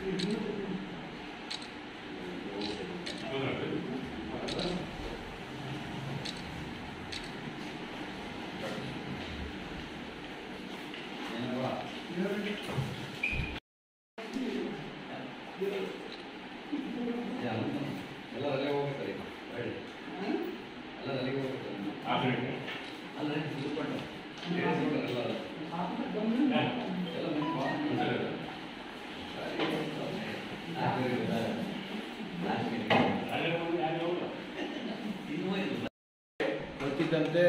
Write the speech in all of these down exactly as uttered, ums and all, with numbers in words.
ಗೊತ್ತಿದ್ದಂತೆ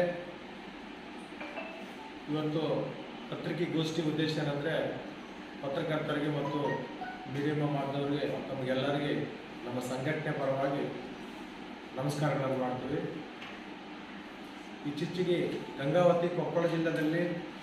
ಇವತ್ತು ಪತ್ರಿಕೆಗೋಷ್ಠಿ ಉದ್ದೇಶ ಏನಂದರೆ ಪತ್ರಕರ್ತರಿಗೆ ಮತ್ತು ಮೀಡಿಯಾ ಮಾಧ್ಯಮದವರಿಗೆ ನಮಗೆಲ್ಲರಿಗೆ ನಮ್ಮ ಸಂಘಟನೆ ಪರವಾಗಿ ನಮಸ್ಕಾರಗಳನ್ನು ಮಾಡ್ತೀವಿ. ಇತ್ತೀಚೆಗೆ ಗಂಗಾವತಿ ಕೊಪ್ಪಳ ಜಿಲ್ಲೆಯಲ್ಲಿ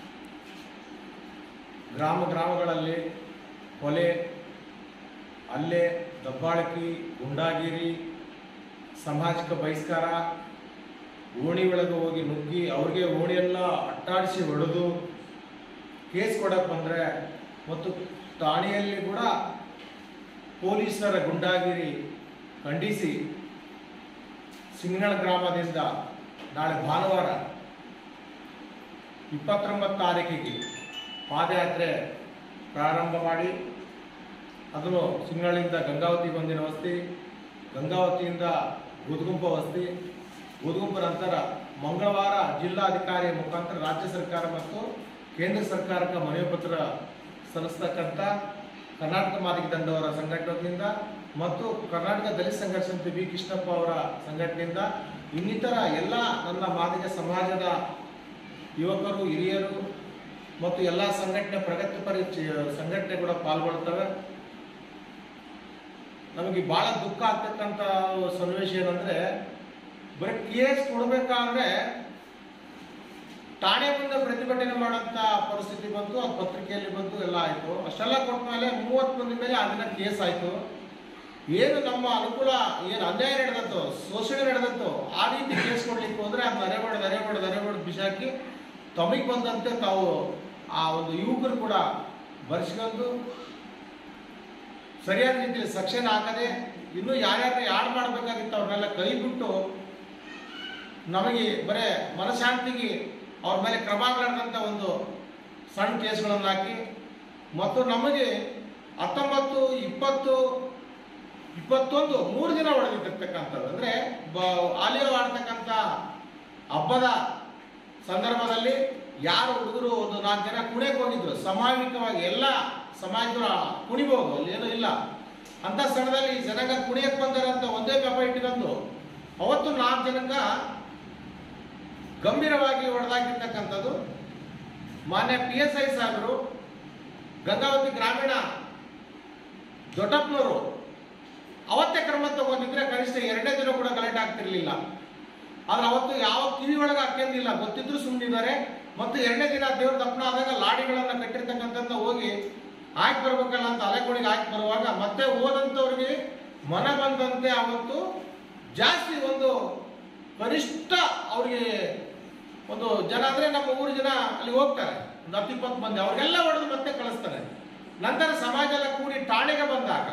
ಗ್ರಾಮ ಗ್ರಾಮಗಳಲ್ಲಿ ಕೊಲೆ, ಹಲ್ಲೆ, ದಬ್ಬಾಳಿಕೆ, ಗುಂಡಾಗಿರಿ, ಸಾಮಾಜಿಕ ಬಹಿಷ್ಕಾರ, ಓಣಿ ಒಳಗೆ ಹೋಗಿ ನುಗ್ಗಿ ಅವ್ರಿಗೆ ಓಣಿಯೆಲ್ಲ ಅಟ್ಟಾಡಿಸಿ ಹೊಡೆದು ಕೇಸ್ ಕೊಡಕ್ಕೆ ಬಂದರೆ ಮತ್ತು ಠಾಣೆಯಲ್ಲಿ ಕೂಡ ಪೊಲೀಸರ ಗುಂಡಾಗಿರಿ ಖಂಡಿಸಿ ಸಿಂಗನಳ ಗ್ರಾಮದಿಂದ ನಾಳೆ ಭಾನುವಾರ ಇಪ್ಪತ್ತೊಂಬತ್ತು ತಾರೀಕಿಗೆ ಪಾದಯಾತ್ರೆ ಪ್ರಾರಂಭ ಮಾಡಿ ಅದನ್ನು ಸಿಂಗನಳಿಂದ ಗಂಗಾವತಿಗೆ ಒಂದಿನ ವಸ್ತಿ, ಗಂಗಾವತಿಯಿಂದ ಬೂದಗುಂಪ ವಸ್ತಿ, ಬೂದಗುಂಪ ನಂತರ ಮಂಗಳವಾರ ಜಿಲ್ಲಾಧಿಕಾರಿ ಮುಖಾಂತರ ರಾಜ್ಯ ಸರ್ಕಾರ ಮತ್ತು ಕೇಂದ್ರ ಸರ್ಕಾರಕ್ಕೆ ಮನವಿ ಪತ್ರ ಸಲ್ಲಿಸ್ತಕ್ಕಂಥ ಕರ್ನಾಟಕ ಮಾದಿಗ ದಂಡವರ ಸಂಘಟನೆಯಿಂದ ಮತ್ತು ಕರ್ನಾಟಕ ದಲಿತ ಸಂಘರ್ಷ ಸಮಿತಿ ಬಿ ಕೃಷ್ಣಪ್ಪ ಅವರ ಸಂಘಟನೆಯಿಂದ ಇನ್ನಿತರ ಎಲ್ಲ ನನ್ನ ಮಾದಿಗ ಸಮಾಜದ ಯುವಕರು, ಹಿರಿಯರು ಮತ್ತು ಎಲ್ಲ ಸಂಘಟನೆ ಪ್ರಗತಿಪರ ಸಂಘಟನೆ ಕೂಡ ಪಾಲ್ಗೊಳ್ತವೆ. ನಮಗೆ ಭಾಳ ದುಃಖ ಆಗ್ತಕ್ಕಂಥ ಸನ್ನಿವೇಶ ಏನಂದರೆ, ಬರೀ ಕೇಸ್ ಕೊಡಬೇಕಾದ್ರೆ ಠಾಣೆ ಮುಂದೆ ಪ್ರತಿಭಟನೆ ಮಾಡೋಂಥ ಪರಿಸ್ಥಿತಿ ಬಂತು. ಅದು ಪತ್ರಿಕೆಯಲ್ಲಿ ಬಂತು, ಎಲ್ಲ ಆಯಿತು. ಅಷ್ಟೆಲ್ಲ ಕೊಟ್ಟ ಮೇಲೆ ಮೂವತ್ತು ಮಂದಿ ಮೇಲೆ ಅದನ್ನ ಕೇಸ್ ಆಯಿತು. ಏನು ನಮ್ಮ ಅನುಕೂಲ, ಏನು ಅನ್ಯಾಯ ನಡೆದತ್ತೋ, ಶೋಷಣೆ ನಡೆದತ್ತೋ ಆ ರೀತಿ ಕೇಸ್ ಕೊಡ್ಲಿಕ್ಕೆ ಹೋದರೆ ಅದು ನರೆಬಾರ್ದು ನರೆಬಾರ್ದು ನರೆಬಾರ್ದು ಬಿಸಾಕಿ ತಮಗೆ ಬಂದಂತೆ ತಾವು ಆ ಒಂದು ಯುವಕರು ಕೂಡ ಬರ್ಸ್ಕೊಂಡು ಸರಿಯಾದ ರೀತಿಯಲ್ಲಿ ಸೆಕ್ಷನ್ ಹಾಕದೆ ಇನ್ನೂ ಯಾರ್ಯಾರನ್ನ ಯಾರು ಮಾಡಬೇಕಾಗಿತ್ತು ಅವ್ರನ್ನೆಲ್ಲ ಕೈ ಬಿಟ್ಟು ನಮಗೆ ಬರೇ ಮನಶಾಂತಿಗೆ ಅವ್ರ ಮೇಲೆ ಕ್ರಮಗಳಂತ ಒಂದು ಸಣ್ಣ ಕೇಸ್ಗಳನ್ನು ಹಾಕಿ ಮತ್ತು ನಮಗೆ ಹತ್ತೊಂಬತ್ತು ಇಪ್ಪತ್ತು ಇಪ್ಪತ್ತೊಂದು ಮೂರು ದಿನ ಹೊಡೆದಿರ್ತಕ್ಕಂಥದ್ದು. ಅಂದರೆ ಬ ಆಲಿಯೋ ಆಡ್ತಕ್ಕಂಥ ಹಬ್ಬದ ಸಂದರ್ಭದಲ್ಲಿ ಯಾರು ಹುಡುಗರು ಒಂದು ನಾಲ್ಕು ಜನ ಕುಣಿಯಕ್ಕೆ ಹೋಗಿದ್ರು, ಸಾಮೂಹಿಕವಾಗಿ ಎಲ್ಲ ಸಮಾಜದವರು ಕುಣಿಬಹುದು, ಅಲ್ಲಿ ಏನೂ ಇಲ್ಲ ಅಂತ ಸ್ಥಳದಲ್ಲಿ ಜನಾಂಗ ಕುಣಿಯಕ್ಕೆ ಬಂದಾರಂತ ಒಂದೇ ಕಪ ಇಟ್ಕೊಂಡು ಅವತ್ತು ನಾಲ್ಕು ಜನಕ್ಕ ಗಂಭೀರವಾಗಿ ಹೊಡೆದಾಕಿರ್ತಕ್ಕಂಥದ್ದು. ಮಾನ್ಯ ಪಿ ಎಸ್ ಐ ಸಾಹೇಬರು ಗಂಗಾವತಿ ಗ್ರಾಮೀಣ ದೊಡ್ಡಪ್ಪನವರು ಅವತ್ತೇ ಕ್ರಮ ತಗೊಂಡಿದ್ರೆ ಕನಿಷ್ಠ ಎರಡನೇ ದಿನ ಕೂಡ ಗಲಾಟೆ ಆಗ್ತಿರ್ಲಿಲ್ಲ. ಆದ್ರೆ ಅವತ್ತು ಯಾವ ಕಿವಿ ಒಳಗೆ ಹಾಕೊಂಡಿಲ್ಲ, ಗೊತ್ತಿದ್ರು ಸುಮ್ಮನಿದ್ದಾರೆ. ಮತ್ತು ಎರಡನೇ ದಿನ ದೇವ್ರ ದಪ್ಪನ ಆದಾಗ ಲಾಡಿಗಳನ್ನ ಕಟ್ಟಿರ್ತಕ್ಕಂಥದ್ದು ಹೋಗಿ ಹಾಕಿ ಬರ್ಬೇಕಲ್ಲ ಅಂತ ಅಲೆಕೋಣಿಗೆ ಹಾಕಿ ಬರುವಾಗ ಮತ್ತೆ ಹೋದಂಥವ್ರಿಗೆ ಮನ ಬಂದಂತೆ ಅವತ್ತು ಜಾಸ್ತಿ ಒಂದು ಕನಿಷ್ಠ ಅವ್ರಿಗೆ ಒಂದು ಜನ ಅಂದರೆ ನಮ್ಮ ಊರು ಜನ ಅಲ್ಲಿ ಹೋಗ್ತಾರೆ, ಒಂದು ಹತ್ತು ಇಪ್ಪತ್ತು ಮಂದಿ, ಅವ್ರಿಗೆಲ್ಲ ಹೊಡೆದು ಮತ್ತೆ ಕಳಿಸ್ತಾರೆ. ನಂತರ ಸಮಾಜ ಎಲ್ಲ ಕೂಡಿ ಠಾಣೆಗೆ ಬಂದಾಗ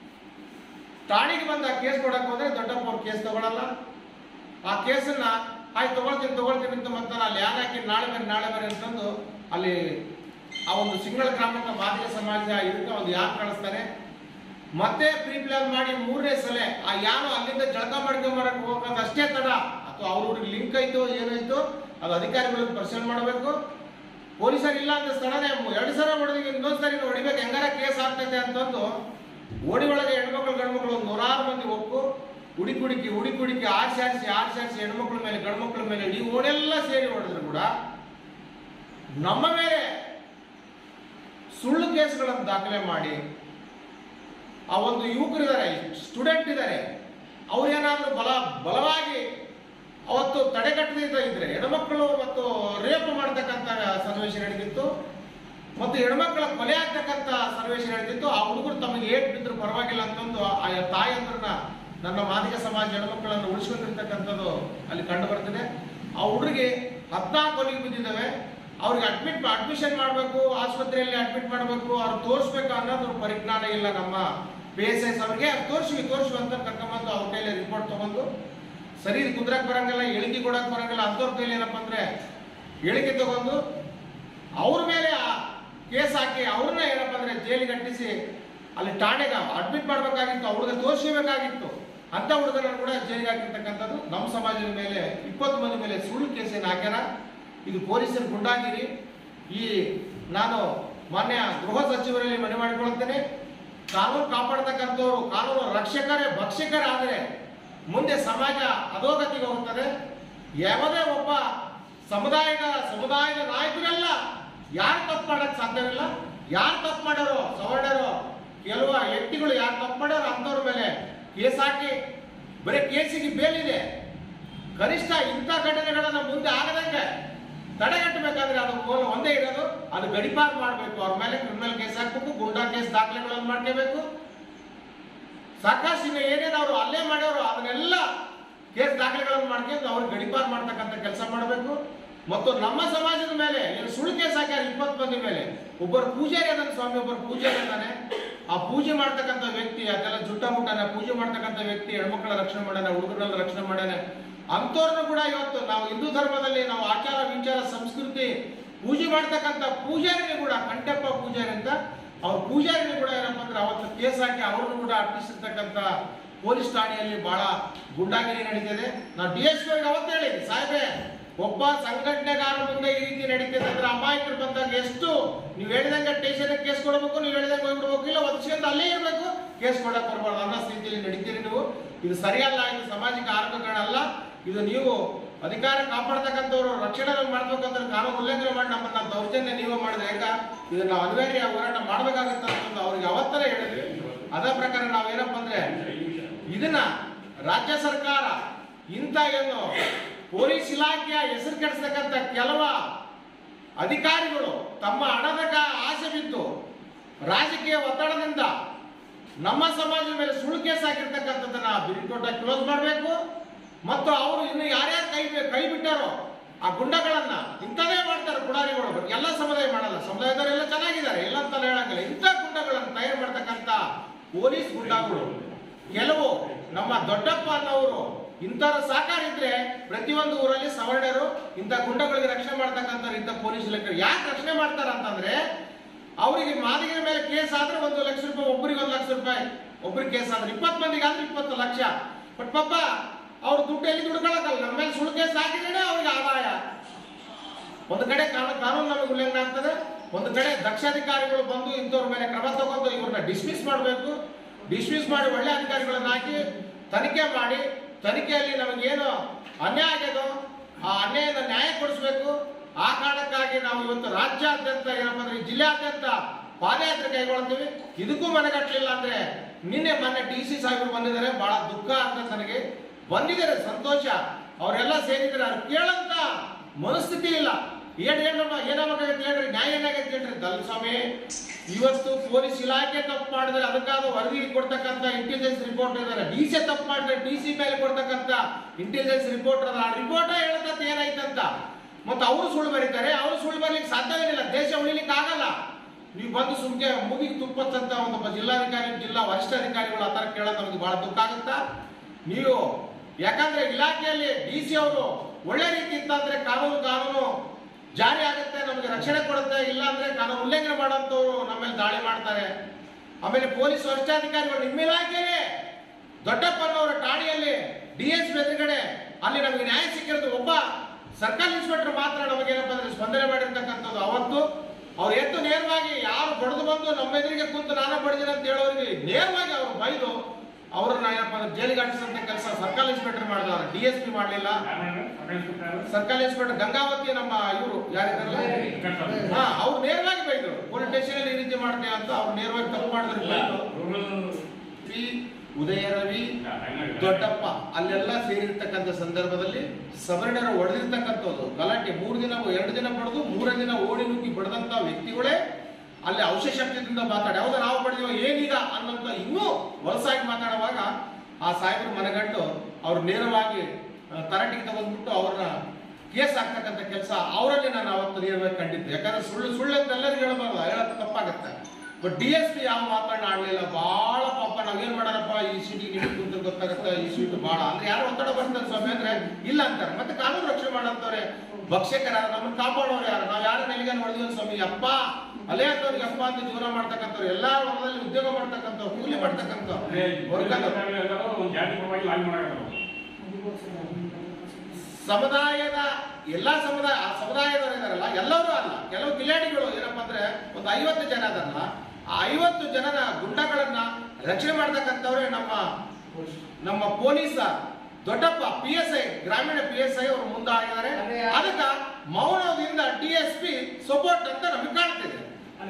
ಠಾಣೆಗೆ ಬಂದಾಗ ಕೇಸ್ ಕೊಡಕ್ಕೆ ಹೋದ್ರೆ ದೊಡ್ಡಪ್ಪ ಅವ್ರು ಕೇಸ್ ತಗೊಳ್ಳಲ್ಲ. ಆ ಕೇಸನ್ನ ಆಯ್ತು ತಗೊಳ್ತೀನಿ ತಗೊಳ್ತೀನಿ ಅಂತ ಮತ್ತೆ ಅಲ್ಲಿ ಯಾರು ಹಾಕಿ ನಾಳೆ ಬರೀ ನಾಳೆ ಬರೀ ಅಂತಂದು ಅಲ್ಲಿ ಆ ಒಂದು ಸಿಂಗಳ ಗ್ರಾಮದ ಮಾದಿಗ ಸಮಾಜ ಇದಕ್ಕೆ ಒಂದು ಯಾನ್ ಕಳಿಸ್ತಾರೆ. ಮತ್ತೆ ಪ್ರೀ ಪ್ಲಾನ್ ಮಾಡಿ ಮೂರನೇ ಸಲ ಆ ಯಾನು ಅಲ್ಲಿಂದ ಜಳಕ ಮಾಡ್ಕೊಂಬರಕ್ಕೆ ಹೋಗೋದು ಅಷ್ಟೇ ತಡ, ಅಥವಾ ಅವ್ರಿಗೆ ಲಿಂಕ್ ಆಯ್ತು ಏನಾಯ್ತು ಅದು ಅಧಿಕಾರಿಗಳನ್ನು ಪರಿಶೀಲನೆ ಮಾಡಬೇಕು. ಪೊಲೀಸರು ಇಲ್ಲ ಅಂತ ಸ್ಥಳನೇ ಎರಡು ಸಲ ಹೊಡೆದಿಗೆ ಇನ್ನೊಂದು ಸರಿ ಹೊಡಿಬೇಕು, ಹೆಂಗಾರ ಕೇಸ್ ಆಗ್ತೈತೆ ಅಂತಂದು ಓಡಿ ಒಳಗೆ ಹೆಣ್ಮಕ್ಳು ಗಂಡ್ಮಕ್ಳು ಒಂದು ನೂರಾರು ಮಂದಿ ಒಪ್ಪು ಹುಡಿ ಕುಡಿಕಿ ಹುಡಿ ಕುಡಿಕಿ ಆರಿಸಿ ಆರಿಸಿ ಆರಿಸಿ ಆರಿಸಿ ಹೆಣ್ಮಕ್ಳ ಮೇಲೆ ಗಂಡ್ಮಕ್ಳ ಮೇಲೆ ಈ ಓಡೆಲ್ಲ ಸೇರಿ ಹೊಡೆದ್ರು ಕೂಡ ನಮ್ಮ ಮೇಲೆ ಸುಳ್ಳು ಕೇಸ್ಗಳನ್ನು ದಾಖಲೆ ಮಾಡಿ ಆ ಒಂದು ಯುವಕರಿದ್ದಾರೆ, ಸ್ಟೂಡೆಂಟ್ ಇದ್ದಾರೆ, ಅವ್ರೇನಾದ್ರೂ ಬಲ ಬಲವಾಗಿ ಅವತ್ತು ತಡೆಗಟ್ಟದೇ ಇದ್ರೆ ಹೆಣ್ಮಕ್ಳು ಮತ್ತು ರೇಪ್ ಮಾಡ್ತಕ್ಕಂಥ ಸನ್ನಿವೇಶ ನಡೆದಿತ್ತು ಮತ್ತು ಹೆಣ್ಮಕ್ಳ ಕೊಲೆ ಆಗ್ತಕ್ಕಂಥ ಸನ್ನಿವೇಶ ನಡೆದಿತ್ತು. ಆ ಹುಡುಗರು ತಮಗೆ ಏಟ್ ಬಿದ್ರು ಪರವಾಗಿಲ್ಲ ಅಂತಂದು ಆ ತಾಯಂದ್ರನ್ನ ನನ್ನ ಮಾದಿಗ ಸಮಾಜ ಹೆಣ್ಮಕ್ಳನ್ನು ಉಳಿಸ್ಕೊಂಡಿರ್ತಕ್ಕಂಥದ್ದು ಅಲ್ಲಿ ಕಂಡು ಬರ್ತದೆ. ಆ ಹುಡುಗಿಗೆ ಹದಿನಾಲ್ಕು ಕೊಲೆಗೆ ಬಿದ್ದಿದ್ದಾವೆ. ಅವ್ರಿಗೆ ಅಡ್ಮಿಟ್ ಅಡ್ಮಿಷನ್ ಮಾಡಬೇಕು, ಆಸ್ಪತ್ರೆಯಲ್ಲಿ ಅಡ್ಮಿಟ್ ಮಾಡಬೇಕು, ಅವ್ರು ತೋರಿಸ್ಬೇಕು ಅನ್ನೋದು ಪರಿಜ್ಞಾನ ಇಲ್ಲ ನಮ್ಮ ಪಿ ಎಸ್ ಐಸ್ ಅವ್ರಿಗೆ. ತೋರಿಸಿ ತೋರಿಸಿ ಅಂತ ಕರ್ಕೊಂಬಂದು ಅವ್ರ ಕೈಲಿ ರಿಪೋರ್ಟ್ ತಗೊಂಡು ಸರಿ ಕುದ್ರಕ್ ಬರಂಗಿಲ್ಲ, ಹೇಳಿಕೆ ಕೊಡಕ್ ಬರಂಗಿಲ್ಲ ಅಂತವ್ರ ಕೈಲಿ ಏನಪ್ಪ ಅಂದ್ರೆ ಹೇಳಿಕೆ ತಗೊಂಡು ಅವ್ರ ಮೇಲೆ ಕೇಸ್ ಹಾಕಿ ಅವ್ರನ್ನ ಏನಪ್ಪ ಅಂದ್ರೆ ಜೈಲಿಗೆ ಅಂಟಿಸಿ ಅಲ್ಲಿ ಠಾಣೆಗೆ ಅಡ್ಮಿಟ್ ಮಾಡ್ಬೇಕಾಗಿತ್ತು, ಅವ್ರಿಗೆ ತೋರಿಸಬೇಕಾಗಿತ್ತು. ಅಂತ ಹುಡುಗರನ್ನು ಕೂಡ ಜೈಲಿಗೆ ಹಾಕಿರ್ತಕ್ಕಂಥದ್ದು ನಮ್ಮ ಸಮಾಜದ ಮೇಲೆ ಇಪ್ಪತ್ತು ಮಂದಿ ಮೇಲೆ ಸುಳ್ಳು ಕೇಸನ್ನು ಹಾಕ್ಯಾರ. ಇದು ಪೊಲೀಸರ ಗುಂಡಾಗಿರಿ. ಈ ನಾನು ಮಾನ್ಯ ಗೃಹ ಸಚಿವರಲ್ಲಿ ಮನವಿ ಮಾಡಿಕೊಳ್ಳುತ್ತೇನೆ, ಕಾನೂನು ಕಾಪಾಡ್ತಕ್ಕಂಥವ್ರು ಕಾನೂನು ರಕ್ಷಕರೇ ಭಕ್ಷಕರಾದರೆ ಮುಂದೆ ಸಮಾಜ ಅಧೋಗತಿಗೆ ಹೋಗುತ್ತದೆ. ಯಾವುದೇ ಒಬ್ಬ ಸಮುದಾಯದ ಸಮುದಾಯದ ನಾಯಕರೆಲ್ಲ ಯಾರು ತಪ್ಪು ಮಾಡಕ್ ಸಾಧ್ಯವಿಲ್ಲ. ಯಾರು ತಪ್ಪು ಮಾಡ್ಯಾರೋ ಸವರ್ಣರು ಕೆಲವು ವ್ಯಕ್ತಿಗಳು ಯಾರು ತಪ್ಪು ಮಾಡ್ಯಾರೋ ಅಂಥವ್ರ ಮೇಲೆ ಕೇಸ್ ಹಾಕಿ ಬರೀ ಕೇಸಿಗೆ ಬೇಲಿದೆ. ಕನಿಷ್ಠ ಇಂಥ ಘಟನೆಗಳನ್ನ ಮುಂದೆ ಆಗದಂಗೆ ತಡೆಗಟ್ಟಬೇಕಾದ್ರೆ ಅದು ಮೂಲ ಒಂದೇ ಇರೋದು, ಅದು ಗಡಿಪಾರು ಮಾಡಬೇಕು. ಅವ್ರ ಮೇಲೆ ಕ್ರಿಮಿನಲ್ ಕೇಸ್ ಹಾಕ್ಬೇಕು, ಗುಂಡಾ ಕೇಸ್ ದಾಖಲೆಗಳನ್ನು ಮಾಡ್ಕೋಬೇಕು. ಸಾಕಷ್ಟು ಇನ್ನು ಏನೇನು ಅವರು ಅಲ್ಲೇ ಮಾಡ್ಯವರು ಅದನ್ನೆಲ್ಲ ಕೇಸ್ ದಾಖಲೆಗಳನ್ನು ಮಾಡ್ಕೊಂಡು ಅವ್ರಿಗೆ ಗಡಿಪಾರು ಮಾಡ್ತಕ್ಕಂಥ ಕೆಲಸ ಮಾಡಬೇಕು. ಮತ್ತು ನಮ್ಮ ಸಮಾಜದ ಮೇಲೆ ಏನು ಸುಳ್ಳು ಕೇಸ್ ಹಾಕ್ಯಾರ ಇಪ್ಪತ್ತು ಮಂದಿ ಮೇಲೆ. ಒಬ್ಬರು ಪೂಜಾರಿ ಅದಾನೆ ಸ್ವಾಮಿ, ಒಬ್ಬರು ಪೂಜಾರಿ ಅದಾನೆ. ಆ ಪೂಜೆ ಮಾಡ್ತಕ್ಕಂಥ ವ್ಯಕ್ತಿ ಅದೆಲ್ಲ ಜುಟ್ಟ ಮುಟ್ಟಾನೆ, ಪೂಜೆ ಮಾಡ್ತಕ್ಕಂಥ ವ್ಯಕ್ತಿ ಹೆಣ್ಮಕ್ಳ ರಕ್ಷಣೆ ಮಾಡ್ಯಾನೆ, ಹುಡುಗರನ್ನ ರಕ್ಷಣೆ ಮಾಡ್ಯಾನೆ. ಅಂಥವ್ರನ್ನು ಕೂಡ ಇವತ್ತು ನಾವು ಹಿಂದೂ ಧರ್ಮದಲ್ಲಿ ನಾವು ಆಚಾರ ವಿಚಾರ ಸಂಸ್ಕೃತಿ ಪೂಜೆ ಮಾಡ್ತಕ್ಕಂಥ ಪೂಜಾರಿಗೂ ಕೂಡ ಕಂಠಪ್ಪ ಪೂಜಾರಿ ಅಂತ ಅವ್ರ ಪೂಜಾರಿಗೂ ಕೂಡ ಏನಪ್ಪ ಅಂದ್ರೆ ಅವತ್ತು ಕೇಸ್ ಹಾಕಿ ಅವ್ರನ್ನು ಕೂಡ ಅಟ್ಟಿಸಿರ್ತಕ್ಕಂಥ ಪೊಲೀಸ್ ಠಾಣೆಯಲ್ಲಿ ಬಹಳ ಗುಂಡಾಗಿರಿ ನಡೀತಿದೆ. ನಾವು ಡಿ ಎಸ್ ಪಿ ಅವತ್ತು ಹೇಳಿದ್ವಿ, ಸಾಹೇಬೆ ಒಬ್ಬ ಸಂಘಟನೆಗಾರ ಮುಂದೆ ಈ ರೀತಿ ನಡೀತಿದೆ ಅಂದ್ರೆ ಅಮಾಯಕರು ಬಂದಾಗ ಎಷ್ಟು ನೀವು ಹೇಳಿದಂಗೆ ಸ್ಟೇಷನ್ ಕೇಸ್ ಕೊಡಬೇಕು, ನೀವು ಹೇಳಿದಂಗೆ ಹೋಗ್ಬಿಡ್ಬೇಕು, ಇಲ್ಲ ಒದಿಸ್ಕೊಂತ ಅಲ್ಲೇ ಇರಬೇಕು, ಕೇಸ್ ಕೊಡಕ್ ಬರಬಾರ್ದು ಅನ್ನೋ ಸ್ಥಿತಿಯಲ್ಲಿ ನಡೀತೀರಿ ನೀವು. ಇದು ಸರಿಯಲ್ಲ, ಇದು ಸಾಮಾಜಿಕ ಆರೋಗ್ಯಕರಣ ಅಲ್ಲ. ಇದು ನೀವು ಅಧಿಕಾರ ಕಾಪಾಡ್ತಕ್ಕಂಥವ್ರು ರಕ್ಷಣೆ ಮಾಡ್ಬೇಕಂದ್ರೆ ಕಾನೂನು ಉಲ್ಲಂಘನೆ ಮಾಡಿ ನಮ್ಮನ್ನ ದೌರ್ಜನ್ಯ ನೀವು ಮಾಡಿದ್ರೆ ಹೇಗ ಇದನ್ನ ನಾವು ಅನಿವಾರ್ಯ ಹೋರಾಟ ಮಾಡ್ಬೇಕಾಗತ್ತೆ ಅಂತ ಅವ್ರಿಗೆ ಅವತ್ತೇ ಹೇಳಿದ್ವಿ. ಅದೇ ಪ್ರಕಾರ ನಾವೇನಪ್ಪ ಅಂದ್ರೆ ಇದನ್ನ ರಾಜ್ಯ ಸರ್ಕಾರ ಇಂಥ ಏನು ಪೊಲೀಸ್ ಇಲಾಖೆಯ ಹೆಸರು ಕೆಡಿಸ್ತಕ್ಕಂಥ ಕೆಲವ ಅಧಿಕಾರಿಗಳು ತಮ್ಮ ಹಣದ ಆಸೆ ಬಿದ್ದು ರಾಜಕೀಯ ಒತ್ತಡದಿಂದ ನಮ್ಮ ಸಮಾಜದ ಮೇಲೆ ಸುಳ್ಳು ಕೇಸ್ ಹಾಕಿರ್ತಕ್ಕಂಥದ್ದನ್ನ ಬಿರಿಟೋಟ ಕ್ಲೋಸ್ ಮಾಡಬೇಕು. ಮತ್ತು ಅವರು ಇನ್ನು ಯಾರ್ಯಾರು ಕೈ ಕೈ ಬಿಟ್ಟಾರೋ ಆ ಗುಂಡಗಳನ್ನ ಇಂಥದೇ ಮಾಡ್ತಾರೆ ಪುಡಾರಿಗಳು. ಎಲ್ಲ ಸಮುದಾಯ ಮಾಡಲ್ಲ, ಸಮುದಾಯದವರೆಲ್ಲ ಚೆನ್ನಾಗಿದ್ದಾರೆ, ಎಲ್ಲ ಅಂತ ಹೇಳಂಗಿಲ್ಲ. ಇಂಥ ಗುಂಡಗಳನ್ನು ತಯಾರು ಮಾಡ್ತಕ್ಕಂಥ ಪೊಲೀಸ್ ಗುಂಡಗಳು ಕೆಲವು ನಮ್ಮ ದೊಡ್ಡಪ್ಪ ಅನ್ನೋರು ಇಂಥವ್ರ ಸಾಕಾರ ಇದ್ರೆ ಪ್ರತಿಯೊಂದು ಊರಲ್ಲಿ ಸವರ್ಣರು ಇಂಥ ಗುಂಡಗಳಿಗೆ ರಕ್ಷಣೆ ಮಾಡ್ತಕ್ಕಂಥ ಇಂಥ ಪೊಲೀಸ್ ಇಲಾಖೆ ಯಾಕೆ ರಕ್ಷಣೆ ಮಾಡ್ತಾರ ಅಂತಂದ್ರೆ ಅವರಿಗೆ ಮಾದಿಗೆ ಮೇಲೆ ಕೇಸ್ ಆದ್ರೆ ಒಂದು ಲಕ್ಷ ರೂಪಾಯಿ, ಒಬ್ಬರಿಗೆ ಒಂದು ಲಕ್ಷ ರೂಪಾಯಿ, ಒಬ್ಬರಿಗೆ ಕೇಸ್ ಆದ್ರೆ ಇಪ್ಪತ್ತು ಮಂದಿಗೆ ಆದ್ರೆ ಇಪ್ಪತ್ತು ಲಕ್ಷ. ಬಟ್ ಪಾಪ ಅವ್ರು ದುಡ್ಡು ಎಲ್ಲಿ ದುಡ್ಕೊಳಕಲ್ಲ, ನಮ್ಮ ಮೇಲೆ ಸುಳ್ಳು ಕೇಸ್ ಹಾಕಿದ್ರೆ ಅವ್ರಿಗೆ ಆದಾಯ. ಒಂದು ಕಡೆ ಕಾನೂನು ನಮಗೆ ಉಲ್ಲಂಘನೆ ಆಗ್ತದೆ, ಒಂದು ಕಡೆ ದಕ್ಷಾಧಿಕಾರಿಗಳು ಬಂದು ಇಂಥವ್ರ ಮೇಲೆ ಕ್ರಮ ತಗೊಂಡು ಇವ್ರನ್ನ ಡಿಸ್ಮಿಸ್ ಮಾಡಬೇಕು. ಡಿಸ್ಮಿಸ್ ಮಾಡಿ ಒಳ್ಳೆ ಅಧಿಕಾರಿಗಳನ್ನ ಹಾಕಿ ತನಿಖೆ ಮಾಡಿ ತನಿಖೆಯಲ್ಲಿ ನಮಗೇನು ಅನ್ಯಾಯ ಆಗ್ಯದೋ ಆ ಅನ್ಯಾಯದ ನ್ಯಾಯ ಕೊಡಿಸ್ಬೇಕು. ಆ ಕಾರಣಕ್ಕಾಗಿ ನಾವು ಇವತ್ತು ರಾಜ್ಯಾದ್ಯಂತ ಏನಪ್ಪ ಅಂದ್ರೆ ಜಿಲ್ಲೆಯಾದ್ಯಂತ ಪಾದಯಾತ್ರೆ ಕೈಗೊಳ್ತೀವಿ. ಇದಕ್ಕೂ ಮನೆಗಟ್ಟಲಿಲ್ಲ ಅಂದ್ರೆ ನಿನ್ನೆ ಮೊನ್ನೆ ಡಿ ಸಿ ಸಾಹೇಬರು ಬಂದಿದ್ದಾರೆ, ಬಹಳ ದುಃಖ ಅಂತ ನನಗೆ. ಬಂದಿದ್ದಾರೆ, ಸಂತೋಷ, ಅವರೆಲ್ಲ ಸೇರಿದ್ದಾರೆ. ಅವ್ರು ಕೇಳಂತ ಮನಸ್ಥಿತಿ ಇಲ್ಲ. ಏನ್ ಏನಮ್ಮ ಏನಾಗತ್ತೆ ಹೇಳ್ರಿ, ನ್ಯಾಯ ಏನಾಗತ್ತೆ ಹೇಳ್ರಿ. ದಲ್ ಸ್ವಾಮಿ ಇವತ್ತು ಪೊಲೀಸ್ ಇಲಾಖೆ ತಪ್ಪು ಮಾಡಿದ್ರೆ ಅದಕ್ಕಾದ ವರದಿ ಕೊಡ್ತಕ್ಕಂಥ ಇಂಟೆಲಿಜೆನ್ಸ್ ರಿಪೋರ್ಟ್ ಇದ್ದಾರೆ. ಡಿ ಸಿ ತಪ್ಪು ಮಾಡಿದ್ರೆ ಡಿ ಸಿ ಮೇಲೆ ಕೊಡ್ತಕ್ಕಂಥ ಇಂಟೆಲಿಜೆನ್ಸ್ ರಿಪೋರ್ಟ್ ಅದ. ಆ ರಿಪೋರ್ಟ್ ಹೇಳತಕ್ಕ ಏನಾಯ್ತಂತ ಮತ್ತೆ ಅವರು ಸುಳ್ಳು ಬರೀತಾರೆ. ಅವರು ಸುಳ್ಳು ಬರಲಿಕ್ಕೆ ಸಾಧ್ಯವೇನಿಲ್ಲ, ದೇಶ ಉಳಿಲಿಕ್ಕೆ ಆಗಲ್ಲ. ನೀವು ಬಂದು ಸುಮ್ಕೆ ಮುಗಿಗೆ ತುಪ್ಪತ್ತಂತ ಒಂದು ಜಿಲ್ಲಾಧಿಕಾರಿ ಜಿಲ್ಲಾ ವರಿಷ್ಠಾಧಿಕಾರಿಗಳು ಆ ತರ ಕೇಳೋದು ನಮಗೆ ಬಹಳ ದುಃಖ ಆಗುತ್ತಾ. ನೀವು ಯಾಕಂದ್ರೆ ಇಲಾಖೆಯಲ್ಲಿ ಡಿ ಸಿ ಅವರು ಒಳ್ಳೆ ರೀತಿ ಇತ್ತಂದ್ರೆ ಕಾನೂನು ಕಾನೂನು ಜಾರಿ ಆಗುತ್ತೆ, ನಮಗೆ ರಕ್ಷಣೆ ಕೊಡುತ್ತೆ. ಇಲ್ಲ ಅಂದ್ರೆ ಕಾನೂನು ಉಲ್ಲಂಘನೆ ಮಾಡುವಂತವ್ರು ನಮ್ಮ ಮೇಲೆ ದಾಳಿ ಮಾಡ್ತಾರೆ. ಆಮೇಲೆ ಪೊಲೀಸ್ ವರಿಷ್ಠಾಧಿಕಾರಿಗಳು ನಿಮ್ಮ ಇಲಾಖೆಯಲ್ಲೇ ದೊಡ್ಡಪ್ಪನವರ ಠಾಣೆಯಲ್ಲಿ ಡಿ ಎಸ್ ಪಿ ಎದುರುಗಡೆ ಅಲ್ಲಿ ನಮಗೆ ನ್ಯಾಯ ಸಿಕ್ಕಿರೋದು ಒಬ್ಬ ಸರ್ಕಲ್ ಇನ್ಸ್ಪೆಕ್ಟರ್ ಮಾತ್ರ ನಮಗೇನಪ್ಪ ಅಂದ್ರೆ ಸ್ಪಂದನೆ ಮಾಡಿರ್ತಕ್ಕಂಥದ್ದು. ಅವತ್ತು ಅವ್ರು ಎದ್ದು ನೇರವಾಗಿ ಯಾರು ಬಡದು ಬಂದು ನಮ್ಮ ಎದುರಿಗೆ ಕೂತು ನಾನು ಬಡಿದಿನ ಅಂತ ಹೇಳೋರಿಗೆ ನೇರವಾಗಿ ಅವ್ರು ಬೈದು ಅವ್ರನ್ನ ಏನಪ್ಪ ಅಂದ್ರೆ ಜೈಲಿಗೆ ಹಾಕಿಸಂತ ಕೆಲಸ ಸರ್ಕಲ್ ಇನ್ಸ್ಪೆಕ್ಟರ್ ಮಾಡಿದವ್ರು, ಡಿ ಎಸ್ ಪಿ ಮಾಡಲಿಲ್ಲ. ಸರ್ಕಲ್ ಇನ್ಸ್ಪೆಕ್ಟರ್ ಗಂಗಾವತಿ ನಮ್ಮ ಇವರು ಯಾರಿದಾರಲ್ಲ ಹಾ ಅವ್ರು ನೇರವಾಗಿ ಬೈದ್ರು, ಪೊಲೀಸ್ ಸ್ಟೇಷನ್ ಅಲ್ಲಿ ಈ ರೀತಿ ಮಾಡ್ತೇವೆ ಅಂತ ಅವ್ರು ನೇರವಾಗಿ ತಪ್ಪು ಮಾಡಿದ್ರು. ಪಿ ಉದಯ ರವಿ ದೊಡ್ಡಪ್ಪ ಅಲ್ಲೆಲ್ಲ ಸೇರಿರ್ತಕ್ಕಂಥ ಸಂದರ್ಭದಲ್ಲಿ ಸವರ್ಣರ ಹೊಡೆದಿರ್ತಕ್ಕಂಥದ್ದು ಗಲಾಟೆ ಮೂರು ದಿನ ಎರಡು ದಿನ ಬಡ್ದು ಮೂರನೇ ದಿನ ಓಡಿ ನುಗ್ಗಿ ಬಡದಂತ ವ್ಯಕ್ತಿಗಳೇ ಅಲ್ಲಿ ಅವಶಕ್ತಿಯಿಂದ ಮಾತಾಡಿ ಯಾವ್ದು ನಾವು ಪಡೆದಿವ ಏನೀಗ ಅನ್ನೋಂತ ಇನ್ನೂ ಹೊಲಸಾಗಿ ಮಾತಾಡುವಾಗ ಆ ಸಾಹೇಬರು ಮನೆಗಂಡು ಅವ್ರು ನೇರವಾಗಿ ತರಾಟಿಗೆ ತಗೊಂಡ್ಬಿಟ್ಟು ಅವ್ರನ್ನ ಕೇಸ್ ಆಗ್ತಕ್ಕಂಥ ಕೆಲಸ ಅವರಲ್ಲಿ ನಾನು ಅವತ್ತು ನೇರವಾಗಿ ಕಂಡಿದ್ದು. ಯಾಕಂದ್ರೆ ಸುಳ್ಳು ಸುಳ್ಳಂತ ಎಲ್ಲರಿಗೂ ಹೇಳಬಾರ್ದು, ಹೇಳೋದು ತಪ್ಪಾಗತ್ತೆ. ಬಟ್ ಡಿ ಎಸ್ ಪಿ ಯಾವ ಮಾತನ್ನ ಆಡ್ಲಿಲ್ಲ. ಬಹಳ ಪಾಪ ನಾವೇನ್ ಮಾಡಾರಪ್ಪ, ಈ ಸೀಟಿಗೆ ನಿಮಗೆ ಕುಂತ ಗೊತ್ತಾಗತ್ತ, ಈ ಸೀಟ್ ಬಹಳ ಅಂದ್ರೆ ಯಾರು ಒತ್ತಡ ಬರ್ತಾರೆ ಸ್ವಾಮಿ ಅಂದ್ರೆ ಇಲ್ಲ ಅಂತಾರೆ. ಮತ್ತೆ ಕಾನೂನು ರಕ್ಷಣೆ ಮಾಡಂತವ್ರೆ ಭಕ್ಷ್ಯಕರ ನಮ್ಮನ್ನ ಕಾಪಾಡೋರು ಯಾರು? ನಾವ್ ಯಾರು ನೆಲಿಗೆ ನೋಡಿದ್ವಿ ಸ್ವಾಮಿ ಅಪ್ಪ ಅಲೆ ಅಂತವ್ರಿಗೆ ಅಪ್ಪ ಅಂತ ಜೀವನ ಮಾಡ್ತಕ್ಕಂಥವ್ರು, ಎಲ್ಲಾ ವರ್ಗದಲ್ಲಿ ಉದ್ಯೋಗ ಮಾಡ್ತಕ್ಕಂಥವ್ರು, ಕೂಲಿ ಮಾಡ್ತಕ್ಕಂಥವ್ರು, ಸಮುದಾಯದ ಎಲ್ಲಾ ಸಮುದಾಯ ಸಮುದಾಯದವರು ಇದಾರಲ್ಲ ಎಲ್ಲರೂ ಅಲ್ಲ, ಕೆಲವು ಕಿಲಾಡಿಗಳು ಏನಪ್ಪಾ ಅಂದ್ರೆ ಒಂದು ಐವತ್ತು ಜನ ಅದಲ್ಲ, ಆ ಐವತ್ತು ಜನನ ಗುಂಡಗಳನ್ನ ರಕ್ಷಣೆ ಮಾಡ್ತಕ್ಕಂಥವ್ರೆ ನಮ್ಮ ನಮ್ಮ ಪೊಲೀಸ ದೊಡ್ಡಪ್ಪ ಪಿ ಎಸ್ ಐ, ಗ್ರಾಮೀಣ ಪಿ ಎಸ್ ಐ ಅವರು ಮುಂದಾಗಿದ್ದಾರೆ. ಅದಕ್ಕ ಮೌನದಿಂದ ಡಿ ಎಸ್ ಪಿ ಸಪೋರ್ಟ್ ಅಂತ ನಮಗೆ ಕಾಣ್ತಿದೆ.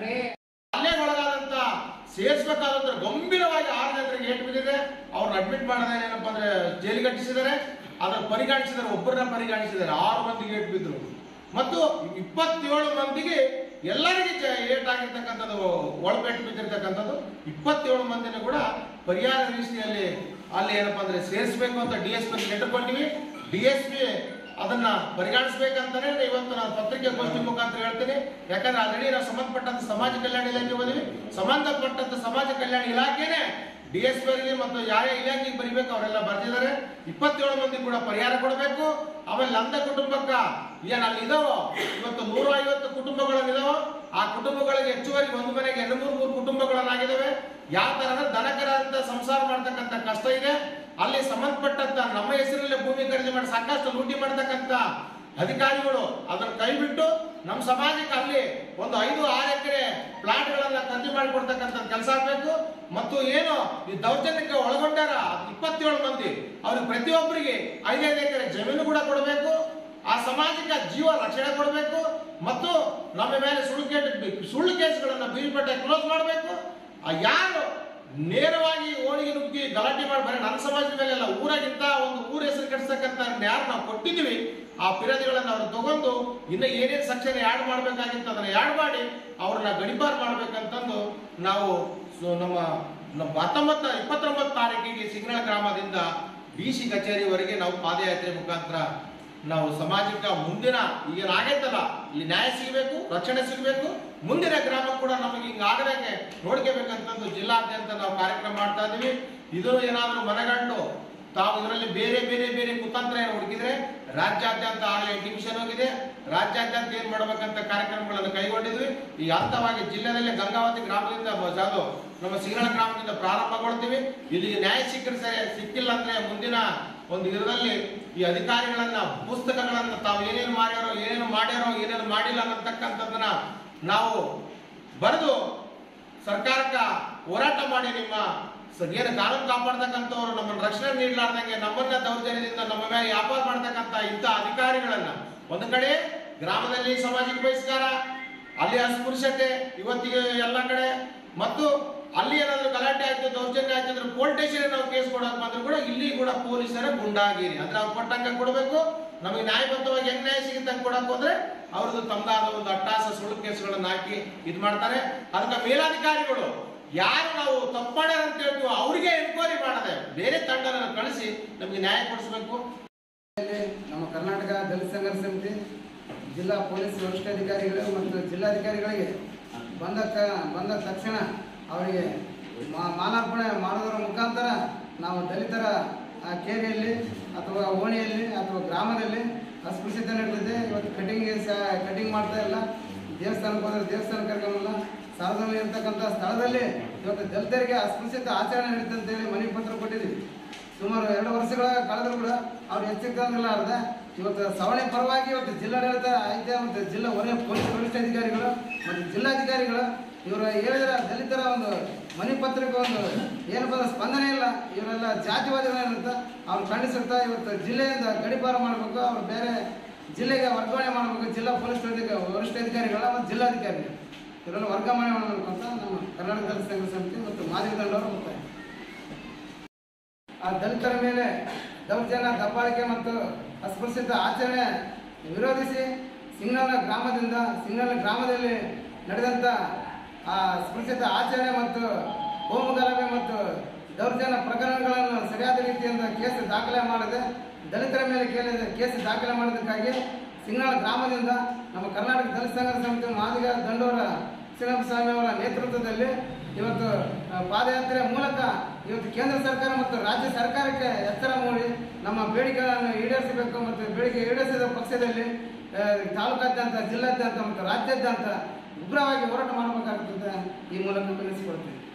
ಹಲ್ಲೆಗೊಳಗಾದಂತ ಸೇರಿಸಬೇಕಾದಂತ ಗಂಭೀರವಾಗಿ ಆರು ಜನರಿಗೆ ಏಟು ಬಿದ್ದಿದೆ. ಅವ್ರನ್ನ ಅಡ್ಮಿಟ್ ಮಾಡದ ಏನಪ್ಪಾ ಅಂದ್ರೆ ಜೈಲಿಗಟ್ಟಿಸಿದ್ದಾರೆ. ಅದನ್ನ ಪರಿಗಣಿಸಿದ್ದಾರೆ, ಒಬ್ಬರನ್ನ ಪರಿಗಣಿಸಿದ್ದಾರೆ, ಆರು ಮಂದಿಗೆ ಏಟು ಬಿದ್ರು ಮತ್ತು ಇಪ್ಪತ್ತೇಳು ಮಂದಿಗೆ ಎಲ್ಲರಿಗೆ ಏಟಾಗಿರ್ತಕ್ಕಂಥದ್ದು, ಒಳಪೆಟ್ಟು ಬಿದ್ದಿರ್ತಕ್ಕಂಥದ್ದು. ಇಪ್ಪತ್ತೇಳು ಮಂದಿನ ಕೂಡ ಪರಿಹಾರ ರೀತಿಯಲ್ಲಿ ಅಲ್ಲಿ ಏನಪ್ಪಾ ಅಂದ್ರೆ ಸೇರಿಸಬೇಕು ಅಂತ ಡಿ ಎಸ್ ಪಿ ಲೆಟರ್ ಕೊಟ್ಟಿವಿ. ಡಿ ಎಸ್ ಪಿ ಅದನ್ನ ಪರಿಗಣಿಸಬೇಕಂತಾನೆ ಇವತ್ತು ನಾನು ಪತ್ರಿಕೆ ಗೋಷ್ಠಿ ಮುಖಾಂತರ ಹೇಳ್ತೀನಿ. ಯಾಕಂದ್ರೆ ಆಲ್ರೆಡಿ ನಾವು ಸಂಬಂಧಪಟ್ಟಂತ ಸಮಾಜ ಕಲ್ಯಾಣ ಇಲಾಖೆ ಹೋದ್ವಿ, ಸಂಬಂಧಪಟ್ಟಂತ ಸಮಾಜ ಕಲ್ಯಾಣ ಇಲಾಖೆನೆ ಡಿ ಎಸ್ ಪಿ ಅವರಿಗೆ ಮತ್ತು ಯಾವ ಇಲಾಖೆಗೆ ಬರೀಬೇಕು ಅವರೆಲ್ಲ ಬರ್ತಿದ್ದಾರೆ. ಇಪ್ಪತ್ತೇಳು ಮಂದಿ ಕೂಡ ಪರಿಹಾರ ಕೊಡಬೇಕು. ಆಮೇಲೆ ಅಂಧ ಕುಟುಂಬಕ್ಕ ಏನ್ ಅಲ್ಲಿ ಇದಾವೋ ಇವತ್ತು ನೂರ ಐವತ್ತು ಕುಟುಂಬಗಳನ್ನಿದಾವೋ, ಆ ಕುಟುಂಬಗಳಿಗೆ ಹೆಚ್ಚುವರಿ ಒಂದು ಮನೆಗೆ ಎರಡು ಮೂರು ಮೂರು ಕುಟುಂಬಗಳನ್ನಾಗಿದ್ದಾವೆ. ಯಾವ ತರ ದನಕರ ಅಂತ ಸಂಸಾರ ಮಾಡ್ತಕ್ಕಂಥ ಕಷ್ಟ ಇದೆ. ಅಲ್ಲಿ ಸಂಬಂಧಪಟ್ಟಂತ ನಮ್ಮ ಹೆಸರಲ್ಲಿ ಭೂಮಿ ಖರೀದಿ ಮಾಡಿ ಸಾಕಷ್ಟು ಲೂಟಿ ಮಾಡ್ತಕ್ಕಂಥ ಅಧಿಕಾರಿಗಳು ಅದನ್ನು ಕೈ ಬಿಟ್ಟು ನಮ್ಮ ಸಮಾಜಕ್ಕೆ ಅಲ್ಲಿ ಒಂದು ಐದು ಆರು ಎಕರೆ ಪ್ಲಾಟ್ ಗಳನ್ನ ಖರೀದಿ ಮಾಡಿಕೊಡ್ತಕ್ಕಂಥ ಕೆಲಸ ಆಗ್ಬೇಕು. ಮತ್ತು ಏನು ಈ ದೌರ್ಜನ್ಯಕ್ಕೆ ಒಳಗೊಂಡಾರ ಇಪ್ಪತ್ತೇಳು ಮಂದಿ ಅವ್ರಿಗೆ ಪ್ರತಿಯೊಬ್ಬರಿಗೆ ಐದೈದು ಎಕರೆ ಜಮೀನು ಕೂಡ ಕೊಡಬೇಕು. ಆ ಸಮಾಜಕ್ಕೆ ಜೀವ ರಕ್ಷಣೆ ಕೊಡಬೇಕು ಮತ್ತು ನಮ್ಮ ಮೇಲೆ ಸುಳ್ಳು ಕೇಸ್ ಸುಳ್ಳು ಕೇಸ್ಗಳನ್ನ ಬೀಳ್ಪಟ್ಟೆ ಕ್ಲೋಸ್ ಮಾಡಬೇಕು. ಯಾರು ನೇರವಾಗಿ ಓಣಿಗೆ ನುಗ್ಗಿ ಗಲಾಟೆ ಮಾಡಿ ಬರೀ ನನ್ನ ಸಮಾಜದ ಮೇಲೆ ಅಲ್ಲ, ಊರಾಗಿಂತ ಒಂದು ಊರ ಹೆಸರು ಕೆಡಿಸ್ತಕ್ಕಂಥ ಯಾರು ನಾವು ಕೊಟ್ಟಿದ್ವಿ ಆ ಪಿರದಿಗಳನ್ನ ಅವ್ರು ತಗೊಂಡು ಇನ್ನು ಏನೇನು ಸೆಕ್ಷನ್ ಯಾಡ್ ಮಾಡ್ಬೇಕಾಗಿತ್ತು ಅದನ್ನ ಯಾಡ್ ಮಾಡಿ ಅವ್ರನ್ನ ಗಡಿಪಾರು ಮಾಡ್ಬೇಕಂತಂದು ನಾವು ನಮ್ಮ ನಮ್ಮ ಹತ್ತೊಂಬತ್ತ ಇಪ್ಪತ್ತೊಂಬತ್ತು ತಾರೀಕಿಗೆ ಸಿಂಗನಳ ಗ್ರಾಮದಿಂದ ಡಿ ಸಿ ಕಚೇರಿವರೆಗೆ ನಾವು ಪಾದಯಾತ್ರೆ ಮುಖಾಂತರ ನಾವು ಸಮಾಜಕ್ಕೆ ಮುಂದಿನ ಈಗೇನು ಆಗೈತಲ್ಲ ಇಲ್ಲಿ ನ್ಯಾಯ ಸಿಗಬೇಕು, ರಕ್ಷಣೆ ಸಿಗಬೇಕು, ಮುಂದಿನ ಗ್ರಾಮ ಕೂಡ ನಮಗೆ ಹಿಂಗ ಆಗದಂಗೆ ನೋಡ್ಕೋಬೇಕಂತಂದು ಜಿಲ್ಲಾದ್ಯಂತ ನಾವು ಕಾರ್ಯಕ್ರಮ ಮಾಡ್ತಾ ಇದೀವಿ. ಇದು ಏನಾದರೂ ಮನಗಂಡು ತಾವು ಇದರಲ್ಲಿ ಬೇರೆ ಬೇರೆ ಬೇರೆ ಕುತಂತ್ರ ಏನು ಹುಡುಕಿದ್ರೆ ರಾಜ್ಯಾದ್ಯಂತ ಆಗಲೇ ಡಿವಿಷನ್ ಹೋಗಿದೆ, ರಾಜ್ಯಾದ್ಯಂತ ಏನ್ ಮಾಡ್ಬೇಕಂತ ಕಾರ್ಯಕ್ರಮಗಳನ್ನು ಕೈಗೊಂಡಿದ್ವಿ. ಈ ಹಂತವಾಗಿ ಜಿಲ್ಲೆಯಲ್ಲಿ ಗಂಗಾವತಿ ಗ್ರಾಮದಿಂದ ಜಾದು ನಮ್ಮ ಸಿಂಗನಳ ಗ್ರಾಮದಿಂದ ಪ್ರಾರಂಭಗೊಳ್ತೀವಿ. ಇಲ್ಲಿ ನ್ಯಾಯ ಸಿಕ್ಕರೆ ಸರಿ, ಸಿಕ್ಕಿಲ್ಲ ಅಂದ್ರೆ ಮುಂದಿನ ಒಂದು ಇದರಲ್ಲಿ ಈ ಅಧಿಕಾರಿಗಳನ್ನ ಪುಸ್ತಕಗಳನ್ನ ತಾವು ಏನೇನು ಮಾಡ್ಯಾರೋ ಏನೇನು ಮಾಡ್ಯಾರೋ ಏನೇನು ಮಾಡಿಲ್ಲ ಅನ್ನತಕ್ಕಂಥದ್ದನ್ನ ನಾವು ಬರೆದು ಸರ್ಕಾರಕ್ಕೆ ಹೋರಾಟ ಮಾಡಿ ನಿಮ್ಮ ಏನು ಕಾನೂನು ಕಾಪಾಡ್ತಕ್ಕಂಥವ್ರು ನಮ್ಮನ್ನು ರಕ್ಷಣೆ ನೀಡಲಾರ್ದಂಗೆ ನಮ್ಮನ್ನ ದೌರ್ಜನ್ಯದಿಂದ ನಮ್ಮ ಮೇಲೆ ವ್ಯಾಪಾರ ಮಾಡ್ತಕ್ಕಂಥ ಇಂಥ ಅಧಿಕಾರಿಗಳನ್ನ ಒಂದು ಕಡೆ ಗ್ರಾಮದಲ್ಲಿ ಸಾಮಾಜಿಕ ಬಹಿಷ್ಕಾರ, ಅಲ್ಲಿ ಅಸ್ಪೃಶ್ಯತೆ ಇವತ್ತಿಗೆ ಎಲ್ಲ ಕಡೆ, ಮತ್ತು ಅಲ್ಲಿ ಏನಾದ್ರು ಗಲಾಟೆ ಆಯ್ತು ದೌರ್ಜನ್ಯ ಆಯ್ತು ಅಂದ್ರೆ ಪೊಲೀಸ್ ಸ್ಟೇಷನ್ ನಾವು ಕೇಸ್ ಕೊಡಕ್ ಬಂದ್ರು ಕೂಡ ಇಲ್ಲಿ ಕೂಡ ಪೊಲೀಸರ ಗುಂಡಾಗಿರಿ ಅಂದ್ರೆ ಅವ್ರು ಕೊಟ್ಟಂಗ ಕೊಡಬೇಕು. ನಮಗೆ ನ್ಯಾಯಬದ್ಧವಾಗಿ ಹೆಂಗ್ ನ್ಯಾಯ ಸಿಗುತ್ತೆ ಅಂತ ಕೊಡಕ್ ಹೋದ್ರೆ ಅವ್ರದ್ದು ತಮ್ಮದಾದ ಒಂದು ಅಟ್ಟಾಸ ಸುಳ್ಳು ಕೇಸ್ಗಳನ್ನ ಹಾಕಿ ಇದ್ ಮಾಡ್ತಾರೆ. ಅದಕ್ಕೆ ಮೇಲಾಧಿಕಾರಿಗಳು ಯಾರು ನಾವು ತಪ್ಪು ಮಾಡ್ಯಾರ ಅಂತ ಹೇಳ್ತೀವೋ ಅವ್ರಿಗೆ ಎನ್ಕ್ವೈರಿ ಮಾಡದೆ ಬೇರೆ ತಂಡನ ಕಳಿಸಿ ನಮಗೆ ನ್ಯಾಯ ಕೊಡಿಸಬೇಕು. ನಮ್ಮ ಕರ್ನಾಟಕ ದಲಿತ ಸಂಘರ್ಷ ಸಮಿತಿ ಜಿಲ್ಲಾ ಪೊಲೀಸ್ ವರಿಷ್ಠಾಧಿಕಾರಿಗಳು ಮತ್ತು ಜಿಲ್ಲಾಧಿಕಾರಿಗಳಿಗೆ ಬಂದ ಬಂದ ತಕ್ಷಣ ಅವರಿಗೆ ಮಾಲಾರ್ಪಣೆ ಮಾಡೋದರ ಮುಖಾಂತರ ನಾವು ದಲಿತರ ಕೇರಿಯಲ್ಲಿ ಅಥವಾ ಓಣಿಯಲ್ಲಿ ಅಥವಾ ಗ್ರಾಮದಲ್ಲಿ ಅಸ್ಪೃಶ್ಯತೆ ನಡೆದಿದೆ. ಇವತ್ತು ಕಟಿಂಗ್ ಕಟಿಂಗ್ ಮಾಡ್ತಾ ಇಲ್ಲ, ದೇವಸ್ಥಾನಕ್ಕೆ ಹೋದ್ರೆ ದೇವಸ್ಥಾನ ಕರ್ಕೊಂಬಲ್ಲ, ಸಾರ್ವಜನಿಕ ಇರ್ತಕ್ಕಂಥ ಸ್ಥಳದಲ್ಲಿ ಇವತ್ತು ದಲಿತರಿಗೆ ಅಸ್ಪೃಶ್ಯತೆ ಆಚರಣೆ ನಡೀತದೆ ಅಂತೇಳಿ ಮನವಿ ಪತ್ರ ಕೊಟ್ಟಿದ್ದೀವಿ. ಸುಮಾರು ಎರಡು ವರ್ಷಗಳ ಕಳೆದರೂ ಕೂಡ ಅವ್ರು ಹೆಚ್ಚಿಲ್ಲ ಅರ್ಧ. ಇವತ್ತು ಸವಣೆ ಪರವಾಗಿ ಇವತ್ತು ಜಿಲ್ಲಾಡಳಿತ ಐತೆ ಮತ್ತು ಜಿಲ್ಲಾ ವರಿಯ ಪೊಲೀಸ್ ವರಿಷ್ಠಾಧಿಕಾರಿಗಳು ಮತ್ತು ಜಿಲ್ಲಾಧಿಕಾರಿಗಳು ಇವರು ಹೇಳಿದ್ರೆ ದಲಿತರ ಒಂದು ಮನವಿ ಪತ್ರಕ್ಕೆ ಒಂದು ಏನಪ್ಪ ಸ್ಪಂದನೆ ಇಲ್ಲ. ಇವರೆಲ್ಲ ಜಾತಿವಾದಿಗಳೇನಿರ್ತ ಅವ್ರು ಖಂಡಿಸಿರ್ತಾ ಇವತ್ತು ಜಿಲ್ಲೆಯಿಂದ ಗಡಿಪಾರು ಮಾಡಬೇಕು, ಅವ್ರು ಬೇರೆ ಜಿಲ್ಲೆಗೆ ವರ್ಗಾವಣೆ ಮಾಡಬೇಕು. ಜಿಲ್ಲಾ ಪೊಲೀಸ್ ವರಿಷ್ಠಾಧಿಕಾರಿಗಳ ಮತ್ತು ಜಿಲ್ಲಾಧಿಕಾರಿಗಳು ಇವರೆಲ್ಲ ವರ್ಗಾವಣೆ ಮಾಡಬೇಕು ಅಂತ ನಮ್ಮ ಕರ್ನಾಟಕ ದಲಿತ ಸಂಘರ್ಷ ಸಮಿತಿ ಮತ್ತು ಮಾದಿಗ ದಂಡವರು ಒತ್ತಾಯ. ಆ ದಲಿತರ ಮೇಲೆ ದೌರ್ಜನ್ಯ, ದಬ್ಬಾಳಿಕೆ ಮತ್ತು ಅಸ್ಪೃಶ್ಯತೆ ಆಚರಣೆ ವಿರೋಧಿಸಿ ಸಿಂಗನಳ ಗ್ರಾಮದಿಂದ ಸಿಂಗನಳ ಗ್ರಾಮದಲ್ಲಿ ನಡೆದಂಥ ಆ ಅಸ್ಪೃಶ್ಯತೆ ಆಚರಣೆ ಮತ್ತು ಹೋಮಗಲಭೆ ಮತ್ತು ದೌರ್ಜನ್ಯ ಪ್ರಕರಣಗಳನ್ನು ಸರಿಯಾದ ರೀತಿಯಿಂದ ಕೇಸ್ ದಾಖಲೆ ಮಾಡದೆ ದಲಿತರ ಮೇಲೆ ಕೇಸ್ ದಾಖಲೆ ಮಾಡೋದಕ್ಕಾಗಿ ಸಿಂಗನಾಳ ಗ್ರಾಮದಿಂದ ನಮ್ಮ ಕರ್ನಾಟಕ ದಲಿತ ಸಂಘರ್ಷ ಸಮಿತಿ ಮಾದಿಗ ದಂಡೋರ ಶ್ರೀರಾಮ ಸ್ವಾಮಿ ಅವರ ನೇತೃತ್ವದಲ್ಲಿ ಇವತ್ತು ಪಾದಯಾತ್ರೆ ಮೂಲಕ ಇವತ್ತು ಕೇಂದ್ರ ಸರ್ಕಾರ ಮತ್ತು ರಾಜ್ಯ ಸರ್ಕಾರಕ್ಕೆ ಎಚ್ಚರ ಮೂಡಿ ನಮ್ಮ ಬೇಡಿಕೆಗಳನ್ನು ಈಡೇರಿಸಬೇಕು ಮತ್ತು ಬೇಡಿಕೆ ಈಡೇರಿಸಿದ ಪಕ್ಷದಲ್ಲಿ ತಾಲೂಕಾದ್ಯಂತ ಜಿಲ್ಲಾದ್ಯಂತ ಮತ್ತು ರಾಜ್ಯಾದ್ಯಂತ ಉಗ್ರವಾಗಿ ಹೋರಾಟ ಮಾಡಬೇಕಾಗುತ್ತದೆ ಈ ಮೂಲಕ ತಿಳಿಸಿಕೊಡ್ತೇನೆ.